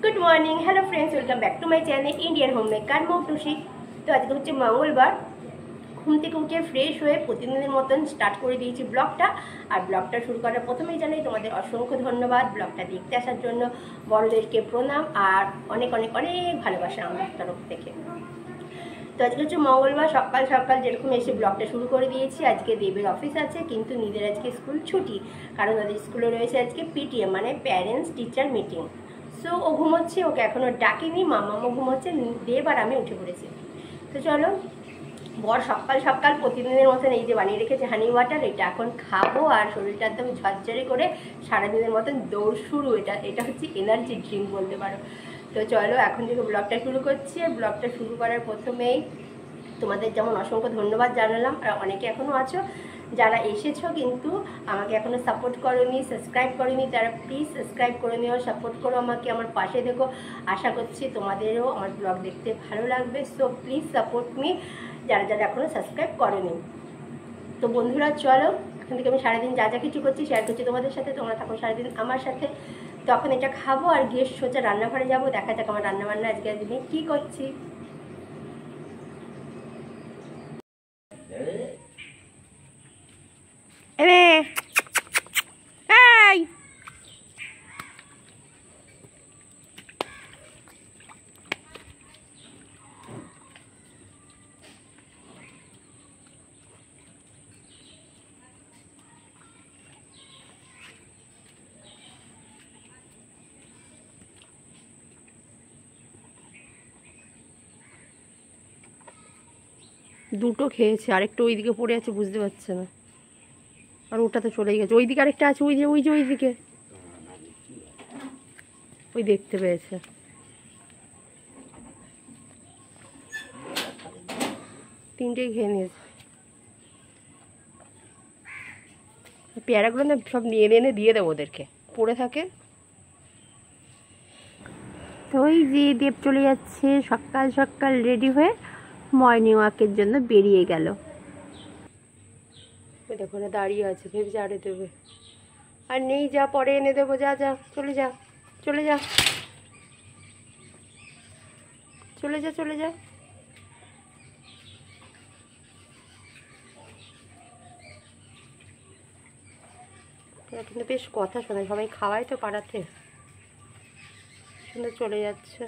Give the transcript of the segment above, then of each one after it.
Good morning hello friends welcome back to my channel Indian home maker Moutusi. तो आज হচ্ছে মঙ্গলবার, ঘুম থেকে উঠে ফ্রেশ হয়ে প্রতিদিনের মতন স্টার্ট করে দিয়েছি ব্লগটা। আর ব্লগটা শুরু করার প্রথমেই জানাই তোমাদের অসংখ্য ধন্যবাদ ব্লগটা দেখতে আসার জন্য। বড়দেরকে প্রণাম আর অনেক অনেক অনেক ভালোবাসা আমার তরফ থেকে। তো আজকে হচ্ছে মঙ্গলবার, সকাল সকাল যেরকম এসে ব্লগটা শুরু করে দিয়েছি। আজকে দেবের অফিস আছে কিন্তু নীদের আজকে স্কুল ছুটি, কারণ ওদের স্কুলে রয়েছে আজকে পিটিএম মানে প্যারেন্টস টিচার মিটিং। সো ও ঘুমোচ্ছে, ওকে এখনও ডাকিনি, মামামও ঘুমোচ্ছে, দেব আর আমি উঠে পড়েছি। তো চলো, বর সকাল সকাল প্রতিদিনের মতন এই যে বানিয়ে রেখেছে হানি ওয়াটার, এটা এখন খাবো আর শরীরটা একদম ঝরঝরে করে সারাদিনের মতন দৌড় শুরু। এটা হচ্ছে এনার্জি ড্রিঙ্ক বলতে পারো। তো চলো এখন থেকে ব্লগটা শুরু করছি। আর ব্লগটা শুরু করার প্রথমেই তোমাদের যেমন অসংখ্য ধন্যবাদ জানালাম, আর অনেকে এখনও আছো যারা এসেছো কিন্তু আমাকে এখনও সাপোর্ট করোনি, সাবস্ক্রাইব করোনি, তারা প্লিজ সাবস্ক্রাইব করে নিও, সাপোর্ট করো আমাকে, আমার পাশে দেখো। আশা করছি তোমাদেরও আমার ব্লগ দেখতে ভালো লাগবে। সো প্লিজ সাপোর্ট মি যারা যারা এখনও সাবস্ক্রাইব করোনি। তো বন্ধুরা চলো, এখন থেকে আমি সারাদিন যা যা কিছু করছি শেয়ার করছি তোমাদের সাথে, তোমরা থাকো সারাদিন আমার সাথে। তখন এটা খাবো আর গিয়ে সোজা রান্নাঘরে যাবো। দেখা যাক আমার রান্নাবান্না আজকে দিনে কী করছি। দুটো খেয়েছে, আরেকটা ওইদিকে পড়ে আছে, বুঝতে পারছে না। আর ওটা তো চলেই গেছে, ওইদিকে আরেকটা আছে, ওইদিকে ওই দেখতে পেয়েছে। তিনটেই খেয়ে নিয়েছে। পেয়ারাগুলো না সব নিয়ে এনে দিয়ে দেবো ওদেরকে, পড়ে থাকে। তো ওই যে দেব চলে যাচ্ছে সকাল সকাল রেডি হয়ে মর্নিং ওয়াকের জন্য বেরিয়ে গেল। দেখো না দাঁড়িয়ে আছে, ভেবেছে আরে দেবে, আর নেই, যা পরে এনে দেবো, যা যা চলে যা চলে যা চলে যা চলে যা। কিন্তু বেশ কথা শোনায়, সবাই খাওয়ায় তো পাড়াতে, সুন্দর চলে যাচ্ছে।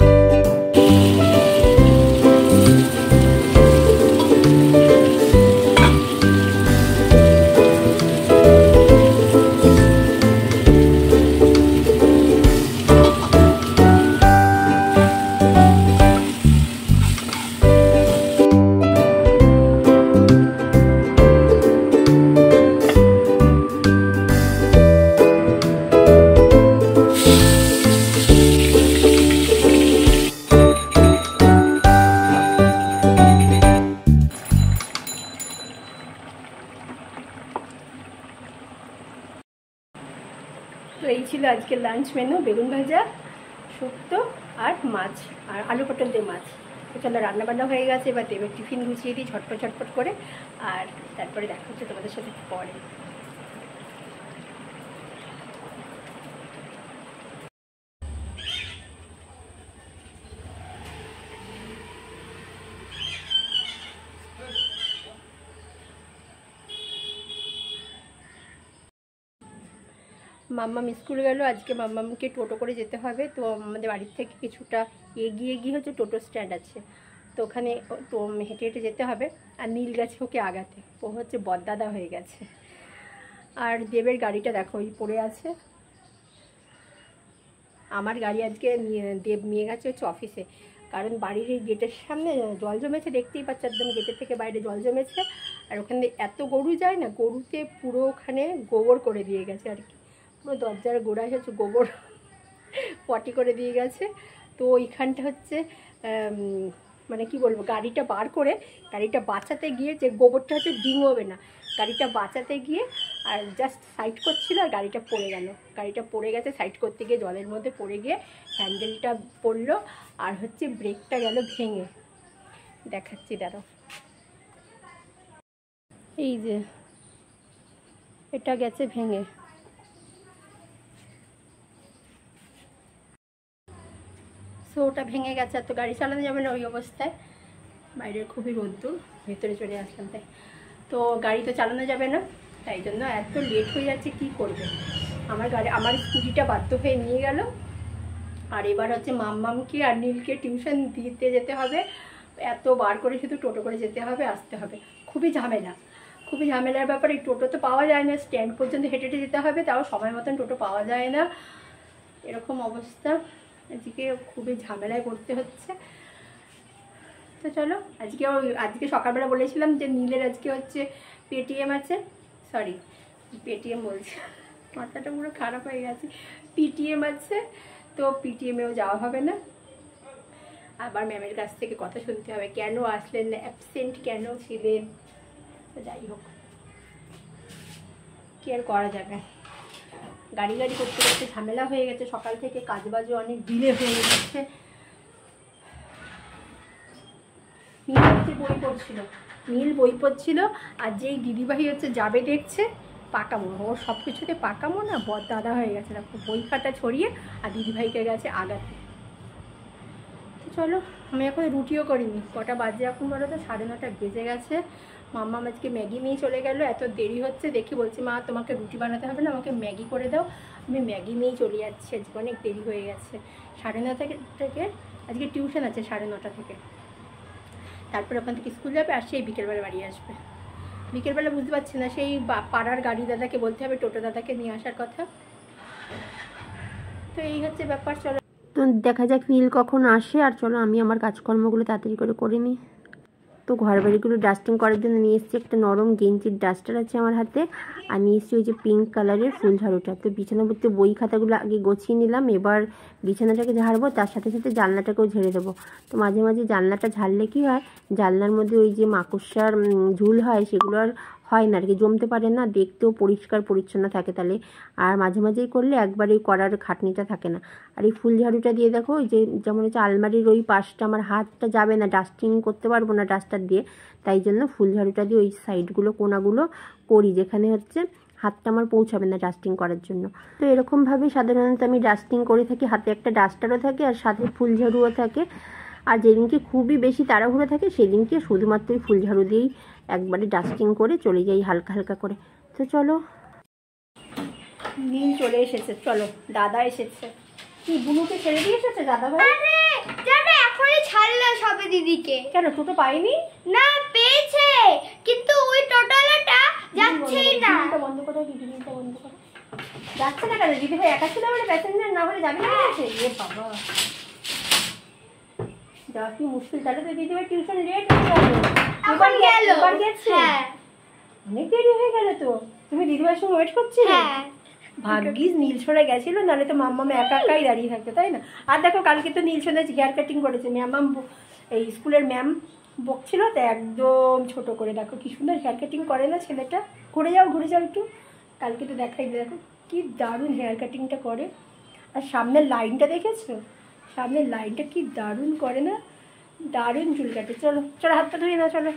তো এই ছিল আজকে লাঞ্চ মেনু, বেগুন ভাজা, শুক্তো আর মাছ, আর আলু পটল দিয়ে মাছ। তো চলো রান্নাবান্না হয়ে গেছে, এবার দেবের টিফিন গুছিয়ে দিই ঝটপট ঝটপট করে, আর তারপরে দেখা হচ্ছে তোমাদের সাথে পরে। মাম্মাম স্কুলে গেল, আজকে মাম্মামকে টোটো করে যেতে হবে। তো আমাদের বাড়ির থেকে কিছুটা এগিয়ে গিয়ে হচ্ছে টোটো স্ট্যান্ড আছে, তো ওখানে তো হেঁটে হেঁটে যেতে হবে। আর নীল গেছে ওকে আগাতে, ও হচ্ছে বদদাদা হয়ে গেছে। আর দেবের গাড়িটা দেখো ওই পড়ে আছে, আমার গাড়ি আজকে দেব নিয়ে গেছে হচ্ছে অফিসে, কারণ বাড়ির এই গেটের সামনে জল জমেছে, দেখতেই পাচ্ছ একদম গেটের থেকে বাইরে জল জমেছে। আর ওখানে এত গরু যায় না, গরুতে পুরো ওখানে গোবর করে দিয়ে গেছে আর কি, পুরো দরজার গোড়ায় হচ্ছে গোবর পটি করে দিয়ে গেছে। তো ওইখানটা হচ্ছে মানে কি বলবো, গাড়িটা বার করে গাড়িটা বাঁচাতে গিয়ে, যে গোবরটা হচ্ছে ডিঙোবে না, গাড়িটা বাঁচাতে গিয়ে আর জাস্ট সাইড করছিল আর গাড়িটা পড়ে গেল। গাড়িটা পড়ে গেছে, সাইড করতে গিয়ে জলের মধ্যে পড়ে গিয়ে হ্যান্ডেলটা পড়লো আর হচ্ছে ব্রেকটা গেল ভেঙে। দেখাচ্ছি দাঁড়াও, এই যে এটা গেছে ভেঙে। ওটা ভেঙে গেছে, আর তো গাড়ি চালানো যাবে না ওই অবস্থায়। বাইরের খুবই রোদ্দুর, ভেতরে চলে আসলাম তাই। তো গাড়ি তো চালানো যাবে না, তাই জন্য এত লেট হয়ে যাচ্ছে, কি করবে। আমার স্কুটিটা বাধ্য হয়ে নিয়ে গেল। আর এবার হচ্ছে মাম্মামকে আর নীলকে টিউশন দিতে যেতে হবে। এত বার করে শুধু টোটো করে যেতে হবে, আসতে হবে, খুবই ঝামেলার ব্যাপার। এই টোটো তো পাওয়া যায় না, স্ট্যান্ড পর্যন্ত হেঁটে হেঁটে যেতে হবে, তাও সময় মতন টোটো পাওয়া যায় না, এরকম অবস্থা। আজকে খুবই ঝামেলায় পড়তে হচ্ছে। তো চলো, আজকে সকালবেলা বলেছিলাম যে নীলের আজকে হচ্ছে পেটিএম আছে, সরি পেটিএম বলছি, মাথাটা পুরো খারাপ হয়ে গেছে, পিটিএম আছে। তো পিটিএমেও যাওয়া হবে না, আবার ম্যামের কাছ থেকে কথা শুনতে হবে, কেন আসলেন না, অ্যাবসেন্ট কেন ছিলেন। তো যাই হোক, কি আর করা যাবে। গাড়ি করতে করতে ঝামেলা হয়ে গেছে, সকাল থেকে কাজবাজও অনেক ডিলে হয়ে গেছে। নীল বই পড়ছিল, আর যেই দিদিভাই হচ্ছে যাবে দেখছে, পাকামো, ওর সব কিছুতে পাকামো না, বর দাদা হয়ে গেছে, দেখো বই খাতা ছড়িয়ে আর দিদিভাইকে গেছে আগাতে। তো চলো, আমি এখন রুটিও করিনি, কটা বাজে এখন বলো তো, 9:30 বেজে গেছে। মাম্মা আজকে ম্যাগি নিয়ে চলে গেল, এত দেরি হচ্ছে দেখি, বলছি মা তোমাকে রুটি বানাতে হবে না, আমাকে ম্যাগি করে দাও। আমি ম্যাগি নিয়েই চলে যাচ্ছি, আজকে অনেক দেরি হয়ে গেছে। 9:30 থেকে আজকে টিউশন আছে, 9:30 থেকে। তারপর ওখান থেকে স্কুল যাবে, আর সেই বিকেলবেলা বাড়ি আসবে। বিকেলবেলা বুঝতে পারছি না, সেই পাড়ার গাড়ি দাদাকে বলতে হবে, টোটো দাদাকে নিয়ে আসার কথা। তো এই হচ্ছে ব্যাপার। চলো তো দেখা যাক নীল কখন আসে, আর চলো আমি আমার কাজকর্মগুলো তাড়াতাড়ি করে নিই। তো ঘর বাড়িগুলো ডাস্টিং করার জন্য নিয়ে এসেছি একটা নরম গেঞ্জির ডাস্টার আছে আমার হাতে, আর নিয়ে এসেছি ওই যে পিঙ্ক কালারের ফুল ঝাড়ুটা। তো বিছানাপত্রে বই খাতাগুলো আগে গুছিয়ে নিলাম, এবার বিছানাটাকে ঝাড়বো, তার সাথে সাথে জানলাটাকেও ঝেড়ে দেবো। তো মাঝে মাঝে জানলাটা ঝাড়লে কি হয়, জানলার মধ্যে ওই যে মাকড়সার ঝুল হয়, সেগুলো আর হয় না আর কি, জমতে পারে না, দেখতেও পরিষ্কার পরিচ্ছন্ন থাকে তাহলে। আর মাঝে মাঝেই করলে একবারেই করার খাটনিটা থাকে না। আর এই ফুল ঝাড়ুটা দিয়ে দেখো, ওই যে যেমন হচ্ছে আলমারির ওই পাশটা আমার হাতটা যাবে না, ডাস্টিং করতে পারবো না ডাস্টার দিয়ে, তাই জন্য ফুল ঝাড়ুটা দিয়ে ওই সাইডগুলো কোনাগুলো করি, যেখানে হচ্ছে হাতটা আমার পৌঁছাবে না ডাস্টিং করার জন্য। তো এরকমভাবে সাধারণত আমি ডাস্টিং করে থাকি, হাতে একটা ডাস্টারও থাকে আর সাথে ফুল ঝাড়ুও থাকে। আর যেদিনকে খুবই বেশি তাড়াহুড়ো থাকে সেদিনকে শুধুমাত্র ওই ফুল ঝাড়ু দিয়েই একবারে ডাস্টিং করে চলে যাই হালকা হালকা করে। তো চলো, নীল চলে এসেছে, চলো দাদা এসেছে। কি বুনুকে ছেড়ে দিয়ে এসেছে দাদা ভাই? আরে জানো এখনই ছাড়লো সবে দিদিকে। কেন, টোটো পাইনি? না পেয়েছে, কিন্তু ওই টোটোলাটা যাচ্ছেই না। বন্ধ করো দিদিটা, বন্ধ করো। যাচ্ছে না কেন? দিদি ভাই একা ছিল বলে প্যাসেঞ্জার না হলে যাবে না বলেছে? এ বাবা, যাওয়া কি মুশকিল। তাহলে তো দিদি ভাই টিউশন লেট হয়ে যাবে। এখন গেল। এবার গেছে? হ্যাঁ, অনেক দেরি হয়ে গেল তো। তুমি দিদি ভাইয়ের সঙ্গে ওয়েট করছিলে? হ্যাঁ। ভাগ্যিস নীল ছড়ে গেছিল, নাহলে তো মাম্মামে একা একাই দাঁড়িয়ে থাকতো, তাই না? আর দেখো কালকে তো নীল ছড়ে হেয়ার কাটিং করেছে, ম্যাম এই স্কুলের ম্যাম বকছিল, তো একদম ছোট করে দেখো কি সুন্দর হেয়ার কাটিং করে না ছেলেটা। ঘুরে যাও একটু, কালকে তো দেখাই, দেখো কি দারুণ হেয়ার কাটিংটা করে। আর সামনের লাইনটা দেখেছো? সামনের লাইনটা কি দারুণ করে না, দারুণ চুল কাটে। চলো চলো, হাতটা ধুয়ে না, চলো।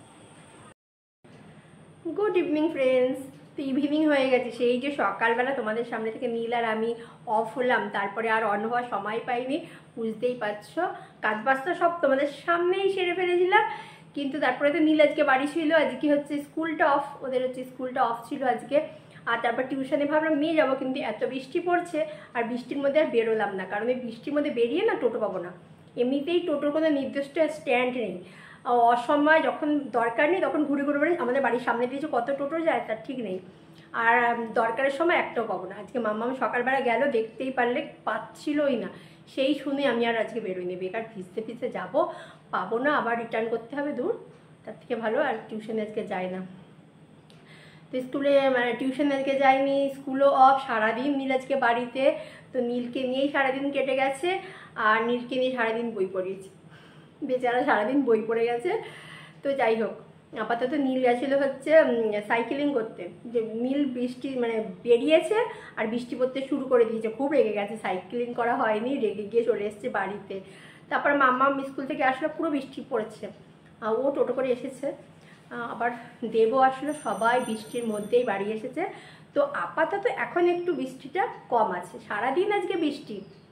Good evening friends. তো ইভিনিং হয়ে গেছে, সেই যে সকালবেলা তোমাদের সামনে থেকে নীল আর আমি অফ হলাম, তারপরে আর অন হওয়ার সময় পাইনি, বুঝতেই পারছো। কাজ বাজটা সব তোমাদের সামনেই সেরে ফেলেছিলাম, কিন্তু তারপরে তো নীল আজকে বাড়ি ছিল, আজকে হচ্ছে স্কুলটা অফ, ওদের হচ্ছে স্কুলটা অফ ছিল আজকে। আর তারপর টিউশনে ভাবলাম নিয়ে যাবো, কিন্তু এত বৃষ্টি পড়ছে, আর বৃষ্টির মধ্যে আর বেরোলাম না, কারণ এই বৃষ্টির মধ্যে বেরিয়ে না টোটো পাবো না। এমনিতেই টোটোর কোনো নির্দিষ্ট স্ট্যান্ড নেই, অসময় যখন দরকার নেই তখন ঘুরে বেড়ে আমাদের বাড়ির সামনে দিয়ে যে কত টোটো যায় তার ঠিক নেই, আর দরকারের সময় একটাও পাবো না। আজকে মাম্মা সকালবেলা গেল, দেখতেই পারলে পাচ্ছিলই না, সেই শুনে আমি আর আজকে বেরোইনি, বেকার ভিজতে যাবো, পাবো না, আবার রিটার্ন করতে হবে, দূর, তার থেকে ভালো আর টিউশনে আজকে যাই না। তো স্কুলে মানে টিউশন আজকে যাইনি, স্কুলও অফ, সারাদিন নীল আজকে বাড়িতে। তো নীলকে নিয়েই সারাদিন কেটে গেছে, আর নীলকে নিয়ে সারাদিন বই পড়িয়েছি, বেচারা সারাদিন বই পড়ে গেছে। তো যাই হোক, আপাতত নীল গেছিলো হচ্ছে সাইকেলিং করতে, যে নীল বৃষ্টি মানে বেরিয়েছে আর বৃষ্টি পড়তে শুরু করে দিয়েছে, খুব রেগে গেছে, সাইকেলিং করা হয়নি, রেগে গিয়ে চলে এসছে বাড়িতে। তারপর মাম্মা স্কুল থেকে আসলো, পুরো বৃষ্টি পড়েছে, ও টোটো করে এসেছে, আবার দেবও আসলো, সবাই বৃষ্টির মধ্যেই বাড়ি এসেছে। তো আপাতত এখন একটু বৃষ্টিটা কম আছে, সারাদিন আজকে বৃষ্টি,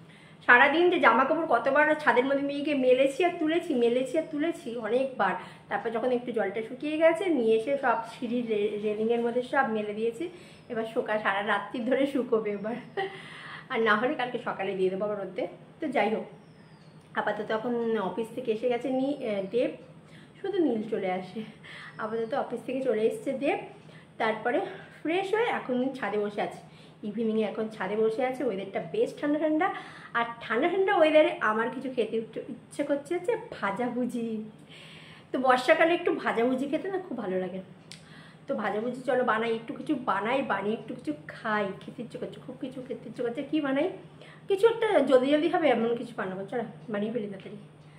সারাদিন যে জামা কাপড় কতবার ছাদের মধ্যে নিয়ে গিয়ে মেলেছি আর তুলেছি অনেকবার। তারপর যখন একটু জলটা শুকিয়ে গেছে নিয়ে এসে সব সিঁড়ির রেলিংয়ের মধ্যে সব মেলে দিয়েছি। এবার সারা রাত্রি ধরে শুকোবে এবার, আর না হলে কালকে সকালে দিয়ে দেবো আবার রোদে। তো যাই হোক, আপাতত এখন অফিস থেকে এসে গেছে দেব, শুধু নীল চলে আসে। আপাতত অফিস থেকে চলে এসছে দেব, তারপরে ফ্রেশ হয়ে এখন ছাদে বসে আছে। ইভিনিংয়ে এখন ছাদে বসে আছে, ওয়েদারটা বেশ ঠান্ডা ঠান্ডা। আর ঠান্ডা ঠান্ডা ওয়েদারে আমার কিছু খেতে ইচ্ছে করছে হচ্ছে ভাজাভুজি। তো বর্ষাকালে একটু ভাজাভুজি খেতে না খুব ভালো লাগে। তো ভাজাভুজি চলো বানাই, একটু কিছু বানিয়ে একটু কিছু খাই। খেতে ইচ্ছে করছে, খুব কিছু খেতে ইচ্ছে করছে। কী বানাই, কিছু একটা জলদি হবে এমন কিছু বানাবো। চলো বানিয়ে ফেলি তাড়াতাড়ি।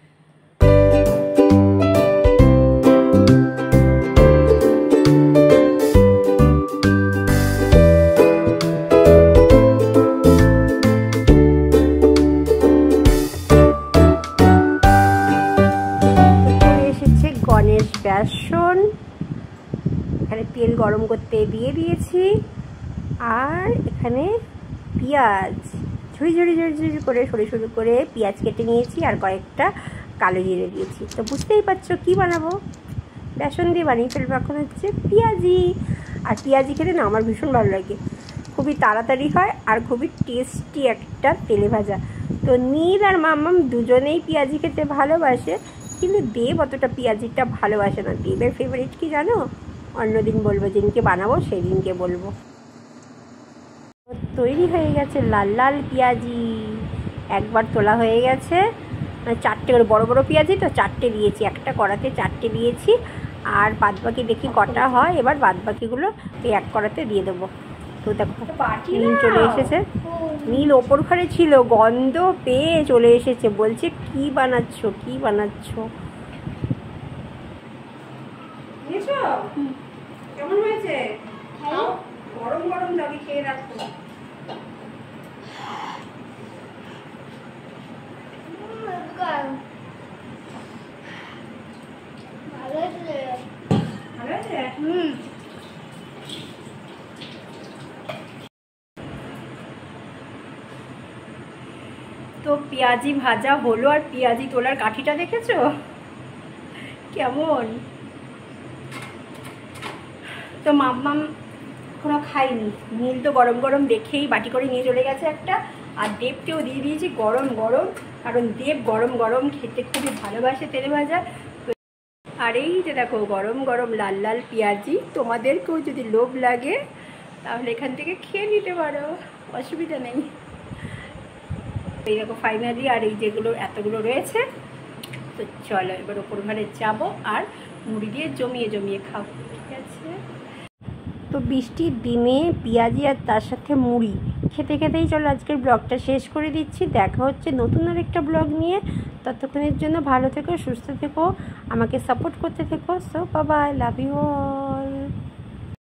গণেশ বেসন, এখানে তেল গরম করতে দিয়ে দিয়েছি, আর এখানে পেঁয়াজ ঝুড়ি করে সরু করে পেঁয়াজ কেটে নিয়েছি, আর কয়েকটা কালো জিরে দিয়েছি। তো বুঝতেই পারছো কি বানাবো, বেসন দিয়ে বানিয়ে ফেলবো। এখন হচ্ছে পেঁয়াজি, আর পেঁয়াজি খেতে না আমার ভীষণ ভালো লাগে, খুবই তাড়াতাড়ি হয় আর খুবই টেস্টি একটা তেলে ভাজা। তো নীল আর মাম্মাম দুজনেই পেঁয়াজি খেতে ভালোবাসে, কিন্তু দেব অতটা পেঁয়াজিটা ভালোবাসে না। দেবের ফেভারিট কি জানো, অন্যদিন বলবো, যেদিনকে বানাবো সেই দিনকে বলবো। তৈরি হয়ে গেছে লাল লাল পেঁয়াজি, একবার তোলা হয়ে গেছে। 4টে করে বড় বড় পেঁয়াজি, তো 4টে দিয়েছি, একটা কড়াতে 4টে দিয়েছি। আর বাদবাকি দেখি কটা হয়, এবার বাদবাকিগুলো এই এক কড়াতে দিয়ে দেবো। তো দেখো নীল চলে এসেছে, নীল ওপর ঘরে ছিল, গন্ধ পেয়ে চলে এসেছে, বলছে কি বানাচ্ছ। কেমন হয়েছে? গরম গরম দাবি খেয়ে রাখো। ভালো আছে। তো পেঁয়াজি ভাজা হলো, আর পেঁয়াজি তোলার কাঠিটা দেখেছো কেমন? তো মাম্মাম এখনো খাইনি, নীল তো গরম গরম দেখেই বাটি করে নিয়ে চলে গেছে একটা, আর দেবকেও দিয়ে দিয়েছি গরম গরম, কারণ দেব গরম গরম খেতে খুবই ভালোবাসে তেলে ভাজা। আর এই যে দেখো গরম গরম লাল লাল পেঁয়াজি, তোমাদেরকেও যদি লোভ লাগে তাহলে এখান থেকে খেয়ে নিতে পারো, অসুবিধা নেই। এই দেখো ফাইনালি, আর এই যেগুলো এতগুলো রয়েছে। তো চলো এবার ওপর ঘরে যাবো আর মুড়ি দিয়ে জমিয়ে খাবো, ঠিক আছে? তো বৃষ্টির দিনে পেঁয়াজি আর তার সাথে মুড়ি খেতেই চলো আজকের ব্লগটা শেষ করে দিচ্ছি। দেখা হচ্ছে নতুন আরেকটা ব্লগ নিয়ে। ততক্ষণের জন্য ভালো থেকো, সুস্থ থেকো, আমাকে সাপোর্ট করতে থেকো। So bye, love you all.